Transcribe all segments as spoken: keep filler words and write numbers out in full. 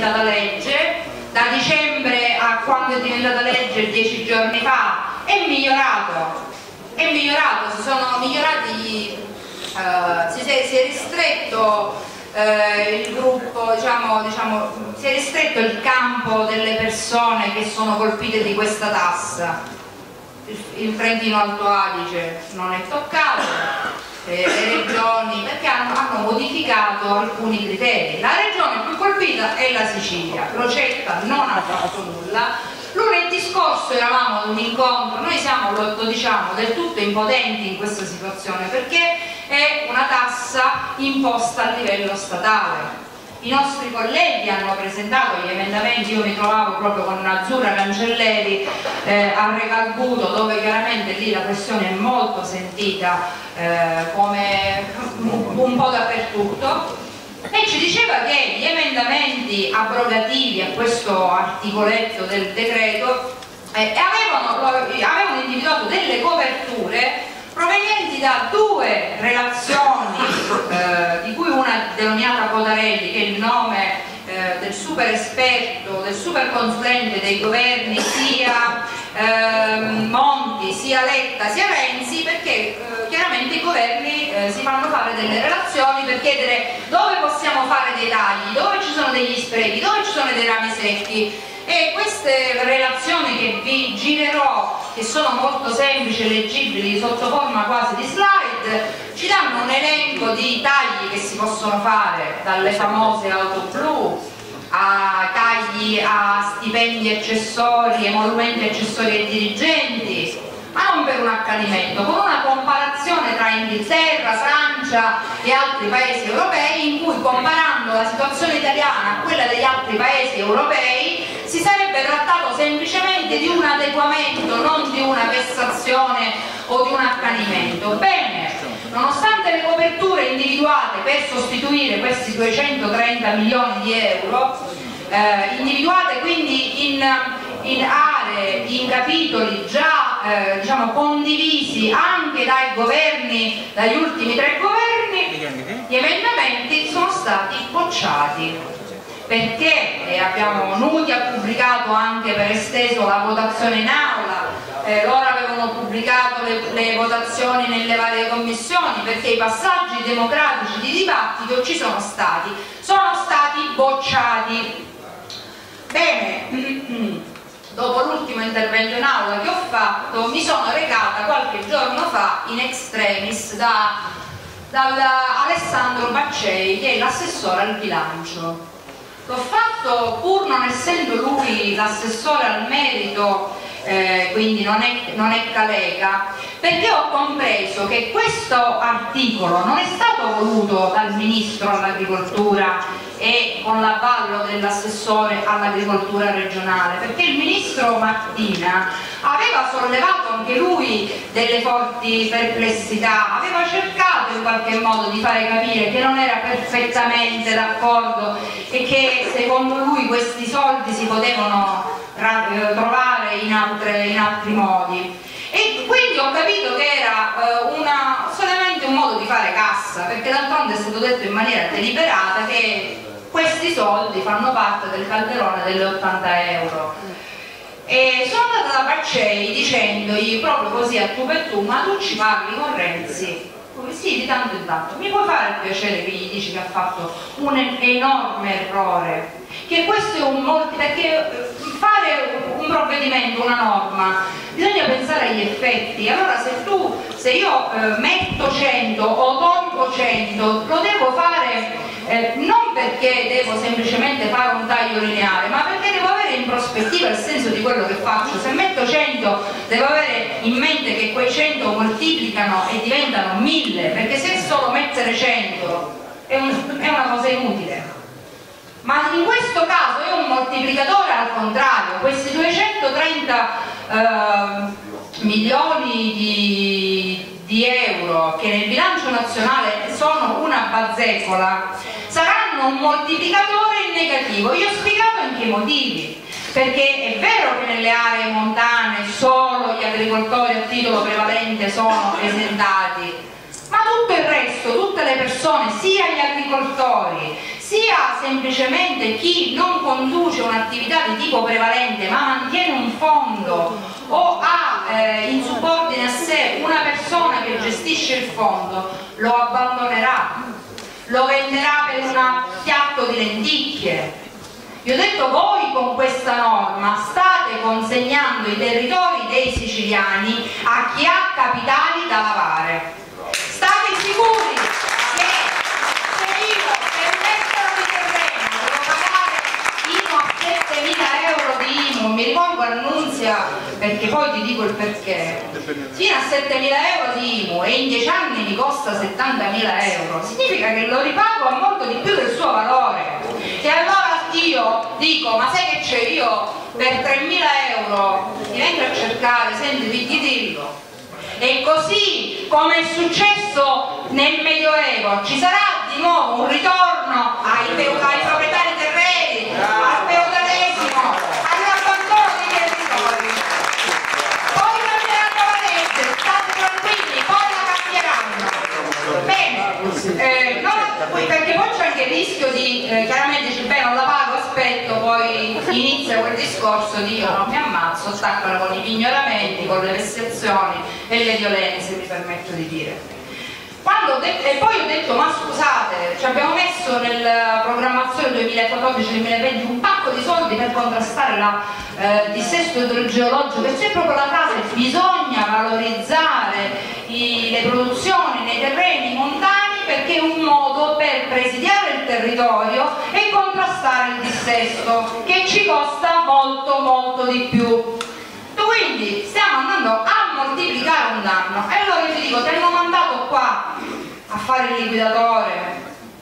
diventata legge, da dicembre a quando è diventata legge dieci giorni fa, è migliorato, è migliorato, si sono migliorati, eh, si, è, si è ristretto eh, il gruppo, diciamo, diciamo, si è ristretto il campo delle persone che sono colpite di questa tassa. Il, il Trentino Alto Adige non è toccato, eh, le regioni, perché hanno, hanno modificato alcuni criteri. La regione più colpita è la Sicilia, Crocetta non ha fatto nulla. Lunedì scorso eravamo ad un incontro, noi siamo, lo, lo diciamo, del tutto impotenti in questa situazione perché è una tassa imposta a livello statale. I nostri colleghi hanno presentato gli emendamenti, io mi trovavo proprio con Azzurra Cancelleri eh, a Recalbuto, dove chiaramente lì la questione è molto sentita eh, come un po' dappertutto, e ci diceva che gli emendamenti abrogativi a questo articoletto del decreto eh, avevano, avevano individuato delle coperture provenienti da due relazioni, eh, di cui una denominata Codarelli, che è il nome eh, del super esperto, del super consulente dei governi sia eh, Monti, sia Letta, sia Renzi, perché eh, chiaramente i governi eh, si fanno fare delle relazioni per chiedere dove possiamo fare dei tagli, dove ci sono degli sprechi, dove ci sono dei rami secchi. E queste relazioni che vi girerò, che sono molto semplici e leggibili sotto forma quasi di slide, ci danno un elenco di tagli che si possono fare, dalle famose auto blu a tagli a stipendi accessori, emolumenti accessori ai dirigenti, ma non per un accanimento, con una comparazione tra Inghilterra, Francia e altri paesi europei, in cui comparando la situazione italiana a quella degli altri paesi europei si sarebbe trattato semplicemente di un adeguamento, non di una vessazione o di un accanimento. Bene, nonostante le coperture individuate per sostituire questi duecentotrenta milioni di euro, eh, individuate quindi in, in aree, in capitoli già eh, diciamo condivisi anche dai governi, dagli ultimi tre governi, gli emendamenti sono stati bocciati. Perché eh, abbiamo Nuti ha pubblicato anche per esteso la votazione in aula, eh, loro avevano pubblicato le, le votazioni nelle varie commissioni, perché i passaggi democratici di dibattito ci sono stati, sono stati bocciati. Bene, dopo l'ultimo intervento in aula che ho fatto, mi sono recata qualche giorno fa in extremis da, da Alessandro Baccei, che è l'assessore al bilancio. L'ho fatto pur non essendo lui l'assessore al merito, eh, quindi non è, non è Calega, perché ho compreso che questo articolo non è stato voluto dal Ministro all'Agricoltura e con l'avallo dell'assessore all'agricoltura regionale, perché il Ministro Martina aveva sollevato anche lui delle forti perplessità, aveva cercato in qualche modo di fare capire che non era perfettamente d'accordo e che secondo lui questi soldi si potevano trovare in, altre, in altri modi. E quindi ho capito che era eh, una, solamente un modo di fare cassa, perché d'altronde è stato detto in maniera deliberata che questi soldi fanno parte del calderone delle ottanta euro. E sono andata da Baccei dicendogli proprio così a tu per tu: ma tu ci parli con Renzi? Sì, di tanto in tanto. Mi puoi fare il piacere che gli dici che ha fatto un enorme errore? Che questo è un molti, perché fare un provvedimento, una norma, bisogna pensare agli effetti. Allora se tu, se io eh, metto cento o tolgo cento, lo devo fare eh, non perché devo semplicemente fare un taglio lineare, ma perché devo avere in prospettiva il senso di quello che faccio. Se metto cento devo avere in mente che quei cento moltiplicano e diventano mille, perché se solo mettere cento è, un, è una cosa inutile. Ma in questo caso è un moltiplicatore al contrario. Questi duecentotrenta eh, milioni di, di euro che nel bilancio nazionale sono una bazzecola saranno un moltiplicatore in negativo. Io ho spiegato anche i motivi, perché è vero che nelle aree montane solo gli agricoltori a titolo prevalente sono esentati, ma tutto il resto, tutte le persone, sia gli agricoltori sia semplicemente chi non conduce un'attività di tipo prevalente ma mantiene un fondo o ha eh, in subordine a sé una persona che gestisce il fondo, lo abbandonerà, lo venderà per un piatto di lenticchie. Vi ho detto, voi con questa norma state consegnando i territori dei siciliani a chi ha capitali da lavare. State sicuri che se io per mettere di terreno devo pagare fino a settemila euro di I M U, mi rivolgo a Nunzia perché poi ti dico il perché, fino a settemila euro di I M U e in dieci anni mi costa settantamila euro, significa che lo ripago a molto di più del suo valore. E allora io dico, ma sai che c'è, io per tremila euro ti vengo a cercare, senti, ti dillo. E così come è successo nel Medioevo, ci sarà di nuovo un ritorno ai, ai proprietari terreni, al feudalesimo, all'abbandono dei territori. Poi cambieranno la legge, state tranquilli, poi la cambieranno. Bene, eh, no, perché poi c'è anche il rischio di, eh, chiaramente dice, beh non la pago, aspetto, poi inizia quel discorso di io non mi ammazzo, staccano con i pignoramenti, con le vessazioni e le violenze, mi permetto di dire. Quando e poi ho detto, ma scusate, ci abbiamo messo nella programmazione duemilaquattordici duemilaventi un pacco di soldi per contrastare il eh, dissesto idrogeologico, che c'è proprio la frase, bisogna valorizzare i, le produzioni nei terreni montani perché è un modo per presidiare il territorio e contrastare il dissesto, che ci costa molto molto di più. Quindi stiamo andando a moltiplicare un danno. E allora io ti dico, ti hanno mandato qua a fare il liquidatore,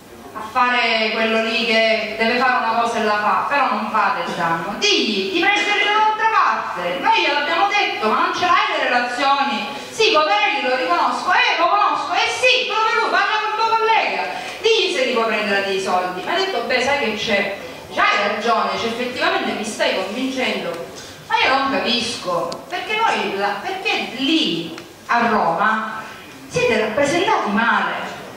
a fare quello lì che deve fare una cosa e la fa, però non fate il danno. Digli, ti prendere dall'altra parte. Noi gliel'abbiamo detto, ma non ce l'hai le relazioni? Sì, Cotarelli lo riconosco, eh, lo conosco, eh sì, come lui, parla con il tuo collega. Digli se li può prendere dei soldi. Mi ha detto, beh, sai che c'è? Già hai ragione, cioè, effettivamente mi stai convincendo. Ma io non capisco, perché noi, perché lì a Roma siete rappresentati male,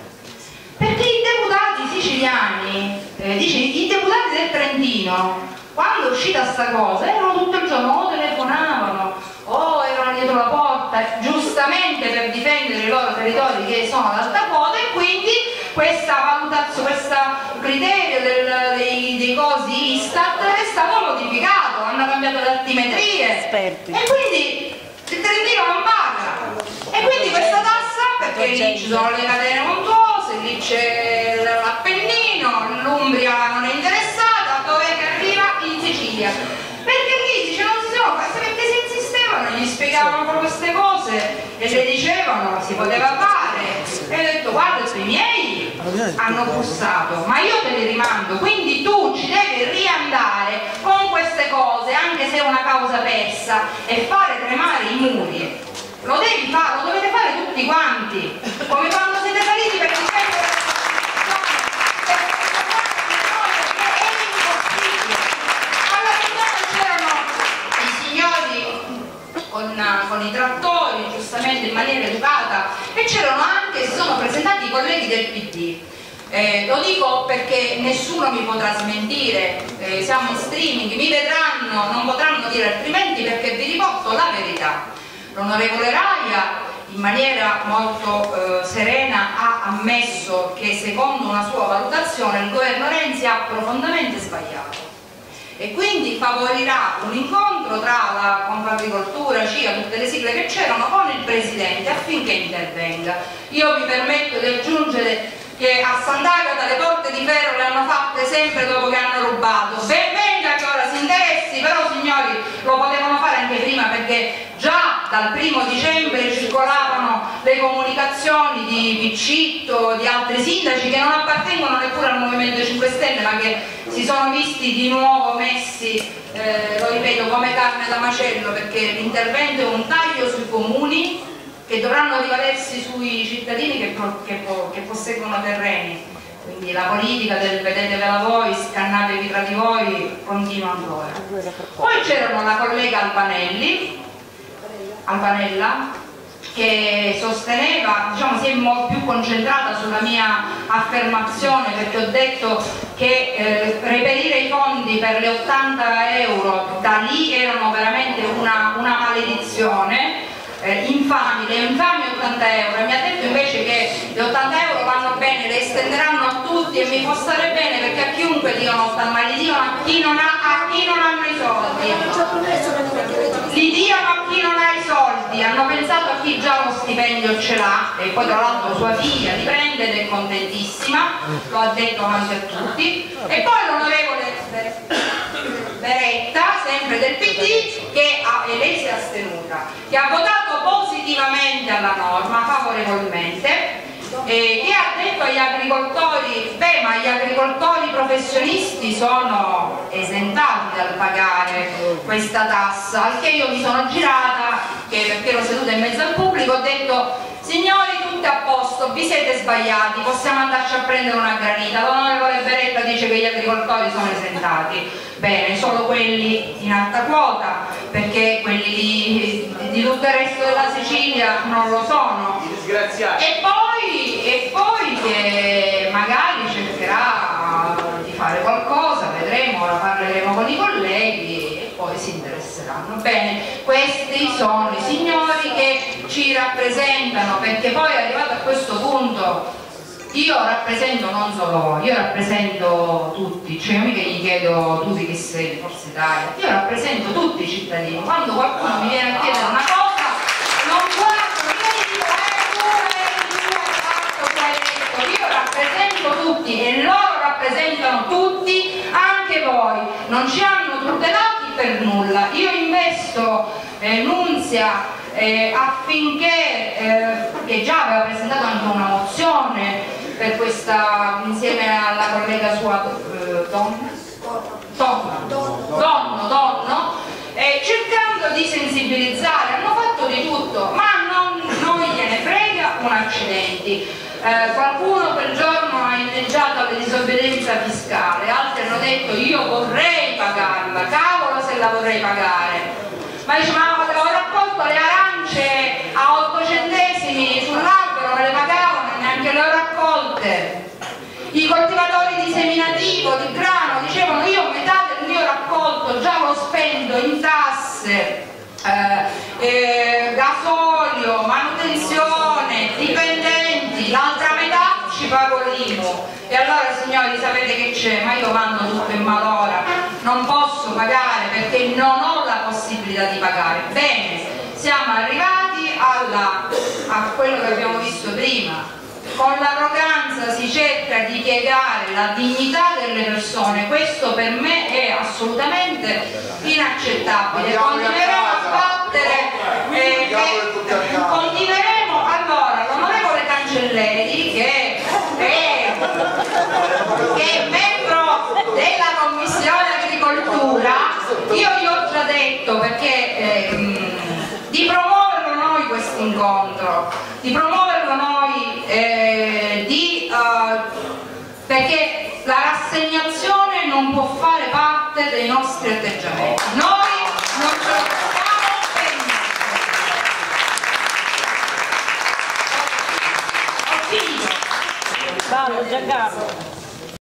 perché i deputati siciliani, eh, dice, i deputati del Trentino, quando è uscita sta cosa, erano tutto il giorno, o telefonavano, o erano dietro la porta, giustamente per difendere i loro territori che sono ad alta quota, e quindi questa valutazione, questo criterio del, dei, dei cosi Istat è stato modificato, hanno cambiato le altimetrie. Esperti. E quindi il Trentino non paga. E quindi questa tassa, perché lì ci sono le catene montuose, lì c'è l'Appennino, l'Umbria non è interessata, dove arriva? In Sicilia. Perché lì dice non si sono, perché si insistevano, gli spiegavano proprio queste cose e le dicevano si poteva fare. E ho detto, guarda, i miei hanno bussato, ma io te li rimando, quindi tu ci devi riandare con queste cose, anche se è una causa persa, e fare tremare i muri. Lo devi fare, lo dovete fare tutti quanti, come quando siete saliti per difendere la Con, con i trattori, giustamente in maniera educata, e c'erano anche, si sono presentati i colleghi del P D. Eh, lo dico perché nessuno mi potrà smentire, eh, siamo in streaming, mi vedranno, non potranno dire altrimenti, perché vi riporto la verità. L'onorevole Raia in maniera molto eh, serena ha ammesso che secondo una sua valutazione il governo Renzi ha profondamente sbagliato. E quindi favorirà un incontro tra la Confagricoltura, C I A, tutte le sigle che c'erano, con il Presidente affinché intervenga. Io mi permetto di aggiungere che a Sant'Agata le porte di ferro le hanno fatte sempre dopo che hanno rubato. Ben venga che ora si interessi, però signori lo potevano fare anche prima, perché già dal primo dicembre circolavano le comunicazioni di Piccitto, di altri sindaci che non appartengono neppure al Movimento cinque Stelle, ma che si sono visti di nuovo messi, eh, lo ripeto, come carne da macello, perché l'intervento è un taglio sui comuni che dovranno rivalersi sui cittadini che, che, che posseggono terreni. Quindi la politica del vedetevela voi, scannatevi tra di voi continua ancora. Poi c'erano la collega Albanelli, Albanella, che sosteneva, diciamo, si è più concentrata sulla mia affermazione, perché ho detto che eh, reperire i fondi per le ottanta euro da lì erano veramente una, una maledizione, eh, infami, le infami ottanta euro, e mi ha detto invece che le ottanta euro vanno bene, le estenderanno a tutti e mi può stare bene perché a chiunque dicono ottanta, ma li dicono a chi non, ha, a chi non hanno i soldi, li dicono a chi non ha i soldi, hanno pensato a chi già lo stipendio ce l'ha, e poi tra l'altro sua figlia li prende ed è contentissima, lo ha detto davanti a tutti. E poi l'onorevole Beretta, sempre del P D, che ha, e lei si è astenuta, che ha votato positivamente alla norma, favorevolmente, eh, che ha detto agli agricoltori, beh, ma gli agricoltori professionisti sono esentati dal pagare questa tassa, al che io mi sono girata, che perché ero seduta in mezzo al pubblico, ho detto: signori, tutto a posto, vi siete sbagliati, possiamo andarci a prendere una granita. L'onorevole Beretta dice che gli agricoltori sono esentati. Bene, solo quelli in alta quota, perché quelli di, di tutto il resto della Sicilia non lo sono. E poi, e poi che magari cercherà di fare qualcosa, vedremo, ora parleremo con i colleghi e poi si interesseranno. Bene, questi sono i signori che ci rappresentano, perché poi arrivato a questo punto io rappresento non solo voi, io rappresento tutti, cioè io mica gli chiedo tu di che sei, Forza Italia, io rappresento tutti i cittadini. Quando qualcuno mi viene a chiedere una cosa non guardo, io gli dico eh tu, eh tu hai fatto, tu hai detto, io rappresento tutti e loro rappresentano tutti, anche voi, non ci hanno tutelati per nulla. Io investo eh, Nunzia eh, affinché, eh, che già aveva presentato anche una mozione per questa, insieme alla collega sua eh, Donna, Donno, Donno, Donno eh, cercando di sensibilizzare, hanno fatto di tutto, ma non, non gliene frega un accidenti. Eh, qualcuno quel giorno ha inneggiato alla disobbedienza fiscale, altri hanno detto io vorrei pagarla, cavolo se la vorrei pagare, ma dice ma ho raccolto le arance a otto centesimi sull'albero, me le pagavano e neanche le ho raccolte. I coltivatori di seminativo, di grano, dicevano io metà del mio raccolto già lo spendo in tasse, eh, eh, gasolio, manutenzione, dipendenti, l'altra metà ci pago l'I M U. E allora signori sapete che c'è? Ma io mando tutto in malora, non posso pagare perché non ho la possibilità di pagare. Bene, siamo arrivati alla, a quello che abbiamo visto prima. Con l'arroganza si cerca di piegare la dignità delle persone, questo per me è assolutamente inaccettabile. Continueremo a battere, eh, eh, continueremo. Allora, l'onorevole Cancelleri, che è, che è membro della Commissione Agricoltura, io gli ho già detto perché eh, di promuoverlo noi questo incontro, di promuoverlo noi eh, di, uh, perché la rassegnazione non può fare parte dei nostri atteggiamenti, noi non ce lo possiamo permettere. Ho finito. Vado, Giancarlo.